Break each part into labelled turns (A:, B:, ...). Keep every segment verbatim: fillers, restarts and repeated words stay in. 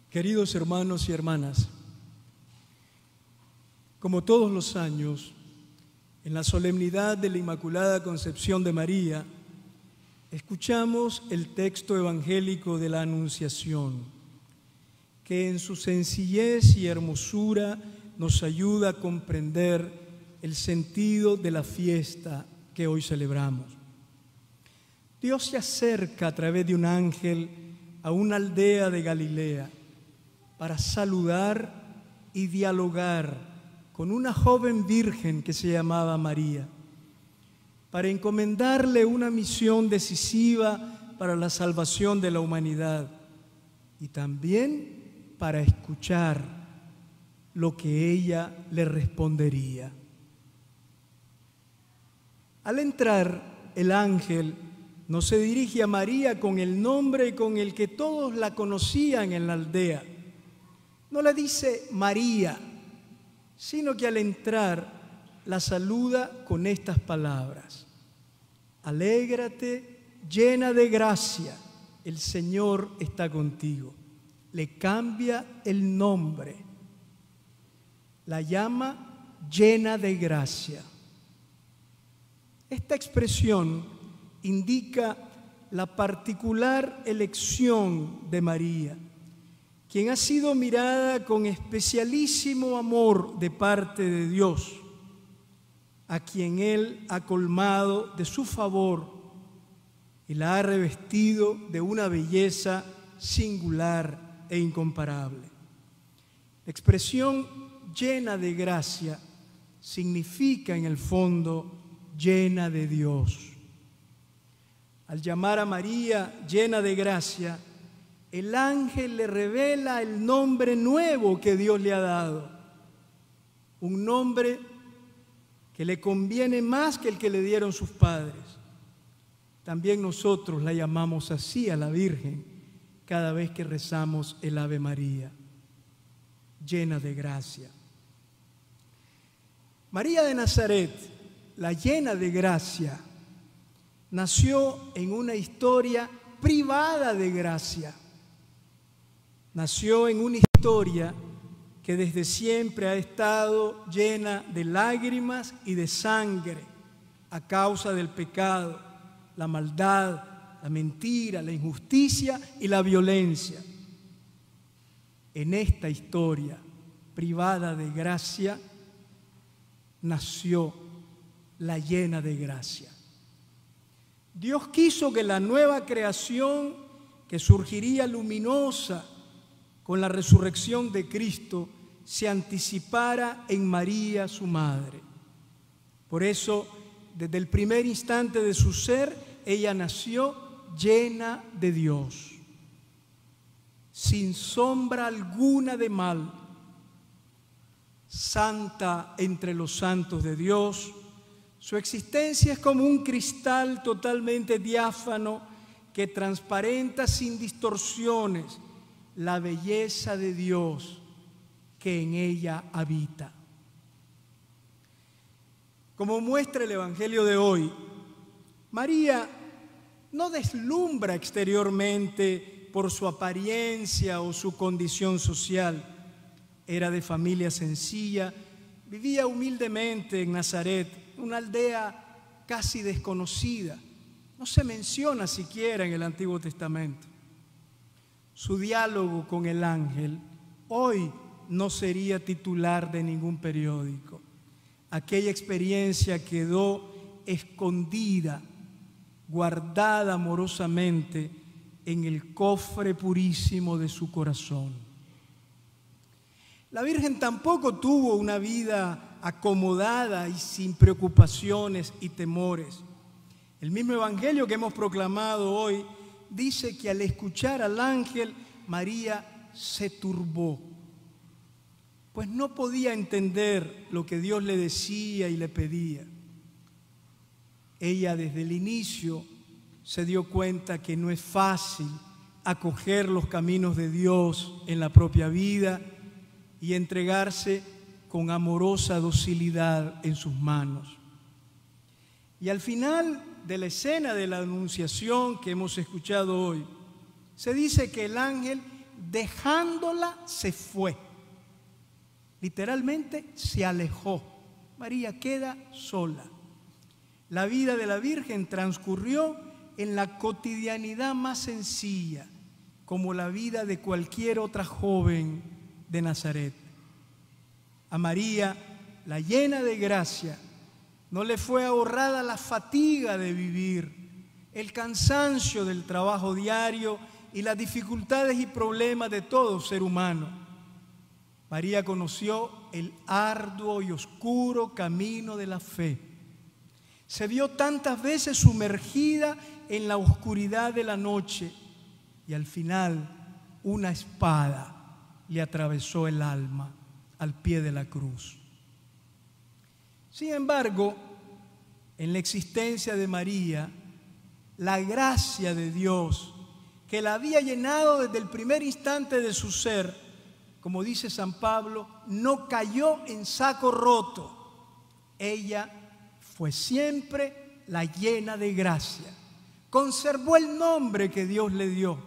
A: Queridos hermanos y hermanas, como todos los años, en la solemnidad de la Inmaculada Concepción de María, escuchamos el texto evangélico de la Anunciación, que en su sencillez y hermosura nos ayuda a comprender el sentido de la fiesta que hoy celebramos. Dios se acerca a través de un ángel a una aldea de Galilea para saludar y dialogar con una joven virgen que se llamaba María, para encomendarle una misión decisiva para la salvación de la humanidad y también para escuchar lo que ella le respondería. Al entrar, el ángel no se dirige a María con el nombre con el que todos la conocían en la aldea. No le dice María, sino que al entrar la saluda con estas palabras: alégrate, llena de gracia, el Señor está contigo. Le cambia el nombre, la llama llena de gracia. Esta expresión indica la particular elección de María, quien ha sido mirada con especialísimo amor de parte de Dios, a quien Él ha colmado de su favor y la ha revestido de una belleza singular e incomparable. La expresión llena de gracia significa en el fondo llena de Dios. Al llamar a María llena de gracia, el ángel le revela el nombre nuevo que Dios le ha dado, un nombre que le conviene más que el que le dieron sus padres. También nosotros la llamamos así a la Virgen cada vez que rezamos el Ave María, llena de gracia. María de Nazaret, la llena de gracia, nació en una historia privada de gracia. Nació en una historia que desde siempre ha estado llena de lágrimas y de sangre a causa del pecado, la maldad, la mentira, la injusticia y la violencia. En esta historia privada de gracia nació la llena de gracia. Dios quiso que la nueva creación que surgiría luminosa con la resurrección de Cristo se anticipara en María, su madre. Por eso, desde el primer instante de su ser, ella nació llena de Dios, sin sombra alguna de mal, santa entre los santos de Dios. Su existencia es como un cristal totalmente diáfano que transparenta sin distorsiones la belleza de Dios que en ella habita. Como muestra el Evangelio de hoy, María no deslumbra exteriormente por su apariencia o su condición social. Era de familia sencilla, vivía humildemente en Nazaret, una aldea casi desconocida. No se menciona siquiera en el Antiguo Testamento. Su diálogo con el ángel hoy no sería titular de ningún periódico. Aquella experiencia quedó escondida, guardada amorosamente en el cofre purísimo de su corazón. La Virgen tampoco tuvo una vida acomodada y sin preocupaciones y temores. El mismo Evangelio que hemos proclamado hoy dice que al escuchar al ángel, María se turbó, pues no podía entender lo que Dios le decía y le pedía. Ella desde el inicio se dio cuenta que no es fácil acoger los caminos de Dios en la propia vida y entregarse con amorosa docilidad en sus manos. Y al final de la escena de la Anunciación que hemos escuchado hoy, se dice que el ángel dejándola se fue. Literalmente se alejó. María queda sola. La vida de la Virgen transcurrió en la cotidianidad más sencilla, como la vida de cualquier otra joven de Nazaret. A María, la llena de gracia, no le fue ahorrada la fatiga de vivir, el cansancio del trabajo diario y las dificultades y problemas de todo ser humano. María conoció el arduo y oscuro camino de la fe. Se vio tantas veces sumergida en la oscuridad de la noche y al final una espada le atravesó el alma al pie de la cruz. Sin embargo, en la existencia de María, la gracia de Dios, que la había llenado desde el primer instante de su ser, como dice San Pablo, no cayó en saco roto. Ella fue siempre la llena de gracia. Conservó el nombre que Dios le dio,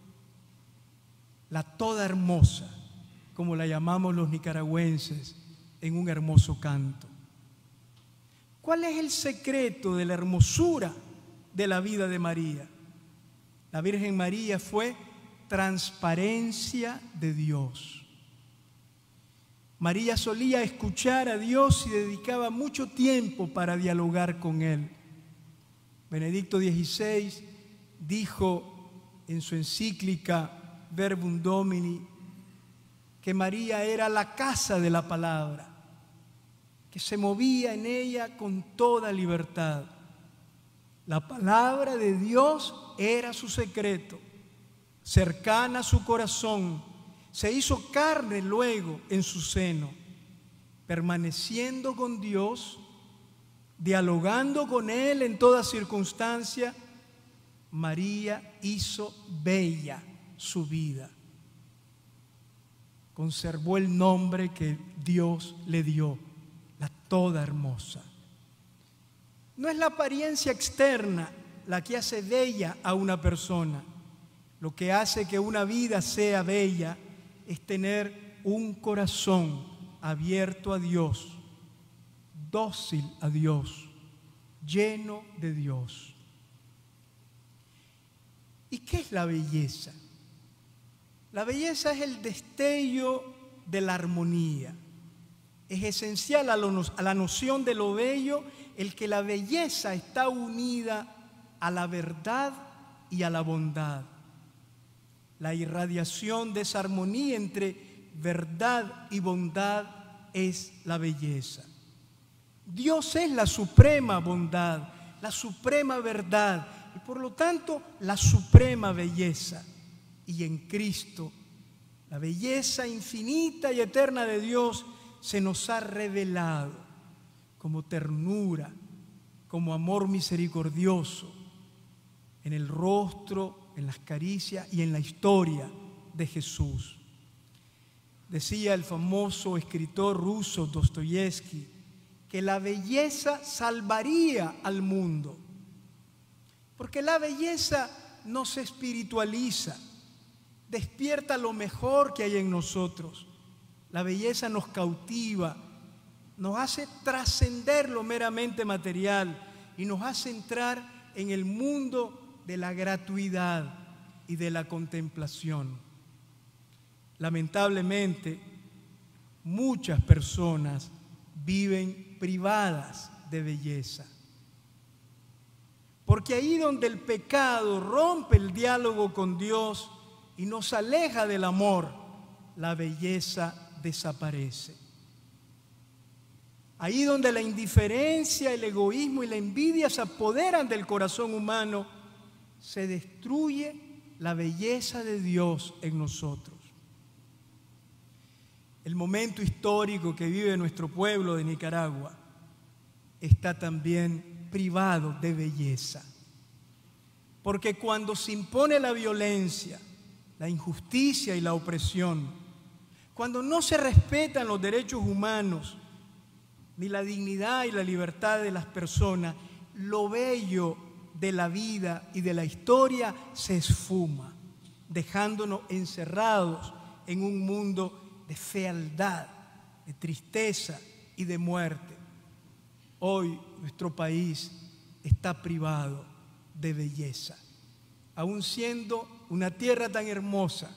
A: la toda hermosa, como la llamamos los nicaragüenses en un hermoso canto. ¿Cuál es el secreto de la hermosura de la vida de María? La Virgen María fue transparencia de Dios. María solía escuchar a Dios y dedicaba mucho tiempo para dialogar con Él. Benedicto dieciséis dijo en su encíclica Verbum Domini que María era la casa de la palabra, que se movía en ella con toda libertad. La palabra de Dios era su secreto, cercana a su corazón, se hizo carne luego en su seno, permaneciendo con Dios, dialogando con Él en toda circunstancia. María hizo bella su vida. Conservó el nombre que Dios le dio, la toda hermosa. No es la apariencia externa la que hace bella a una persona. Lo que hace que una vida sea bella es tener un corazón abierto a Dios, dócil a Dios, lleno de Dios. ¿Y qué es la belleza? La belleza es el destello de la armonía. Es esencial a, lo, a la noción de lo bello el que la belleza está unida a la verdad y a la bondad. La irradiación de esa armonía entre verdad y bondad es la belleza. Dios es la suprema bondad, la suprema verdad y por lo tanto la suprema belleza. Y en Cristo, la belleza infinita y eterna de Dios se nos ha revelado como ternura, como amor misericordioso en el rostro, en las caricias y en la historia de Jesús. Decía el famoso escritor ruso Dostoyevsky que la belleza salvaría al mundo, porque la belleza nos espiritualiza, despierta lo mejor que hay en nosotros. La belleza nos cautiva, nos hace trascender lo meramente material y nos hace entrar en el mundo de la gratuidad y de la contemplación. Lamentablemente, muchas personas viven privadas de belleza. Porque ahí donde el pecado rompe el diálogo con Dios y nos aleja del amor, la belleza desaparece. Ahí donde la indiferencia, el egoísmo y la envidia se apoderan del corazón humano, se destruye la belleza de Dios en nosotros. El momento histórico que vive nuestro pueblo de Nicaragua está también privado de belleza. Porque cuando se impone la violencia, la injusticia y la opresión, cuando no se respetan los derechos humanos, ni la dignidad y la libertad de las personas, lo bello de la vida y de la historia se esfuma. dejándonos encerrados en un mundo de fealdad, de tristeza y de muerte. Hoy nuestro país está privado de belleza, aun siendo una tierra tan hermosa.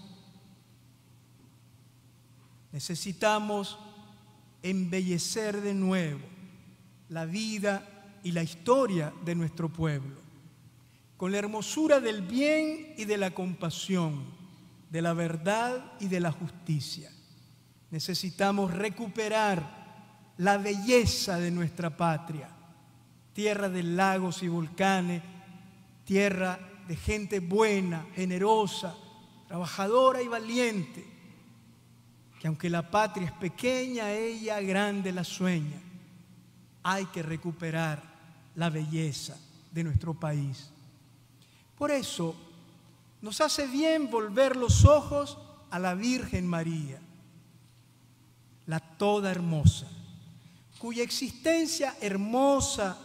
A: Necesitamos embellecer de nuevo la vida y la historia de nuestro pueblo, con la hermosura del bien y de la compasión, de la verdad y de la justicia. Necesitamos recuperar la belleza de nuestra patria, tierra de lagos y volcanes, tierra de gente buena, generosa, trabajadora y valiente, que aunque la patria es pequeña, ella grande la sueña. Hay que recuperar la belleza de nuestro país. Por eso nos hace bien volver los ojos a la Virgen María, la toda hermosa, cuya existencia hermosa,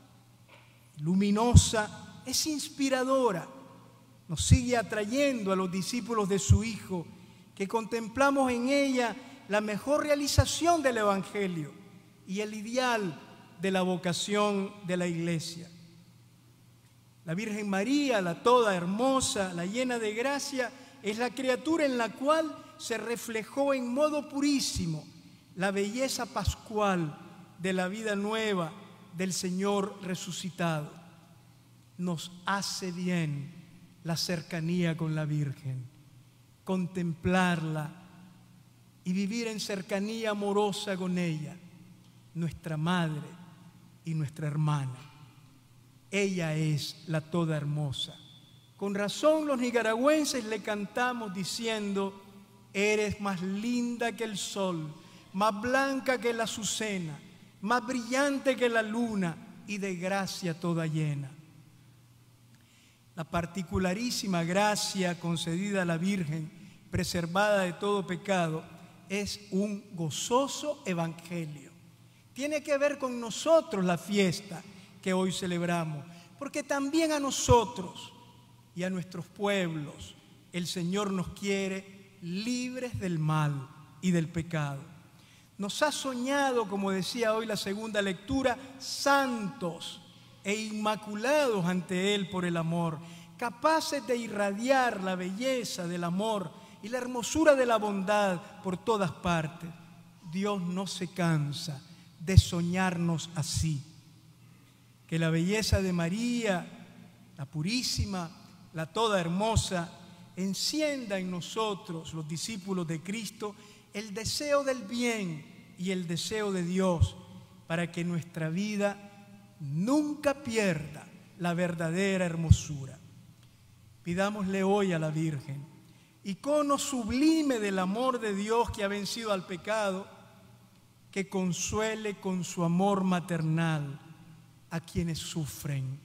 A: luminosa, es inspiradora. Nos sigue atrayendo a los discípulos de su Hijo, que contemplamos en ella la mejor realización del Evangelio y el ideal de la vocación de la Iglesia. La Virgen María, la toda hermosa, la llena de gracia, es la criatura en la cual se reflejó en modo purísimo la belleza pascual de la vida nueva del Señor resucitado. Nos hace bien la cercanía con la Virgen, contemplarla y vivir en cercanía amorosa con ella, nuestra madre y nuestra hermana. Ella es la toda hermosa. Con razón los nicaragüenses le cantamos diciendo: eres más linda que el sol, más blanca que la azucena, más brillante que la luna y de gracia toda llena. La particularísima gracia concedida a la Virgen, preservada de todo pecado, es un gozoso evangelio. Tiene que ver con nosotros la fiesta que hoy celebramos, porque también a nosotros y a nuestros pueblos el Señor nos quiere libres del mal y del pecado. Nos ha soñado, como decía hoy la segunda lectura, santos e inmaculados ante Él por el amor, capaces de irradiar la belleza del amor y la hermosura de la bondad por todas partes. Dios no se cansa de soñarnos así. Que la belleza de María, la purísima, la toda hermosa, encienda en nosotros, los discípulos de Cristo, el deseo del bien y el deseo de Dios, para que nuestra vida nunca pierda la verdadera hermosura. Pidámosle hoy a la Virgen, icono sublime del amor de Dios que ha vencido al pecado, que consuele con su amor maternal a quienes sufren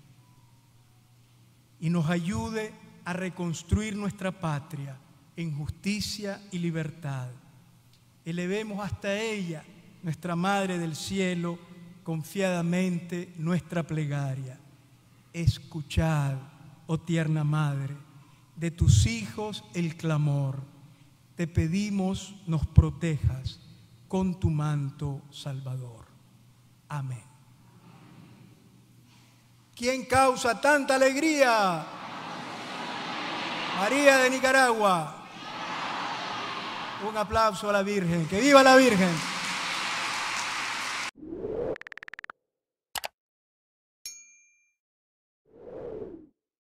A: y nos ayude a reconstruir nuestra patria en justicia y libertad. Elevemos hasta ella, nuestra Madre del Cielo, confiadamente nuestra plegaria. Escuchad, oh tierna Madre, de tus hijos el clamor. Te pedimos nos protejas con tu manto salvador. Amén. ¿Quién causa tanta alegría? María de Nicaragua. Un aplauso a la Virgen. ¡Que viva la Virgen!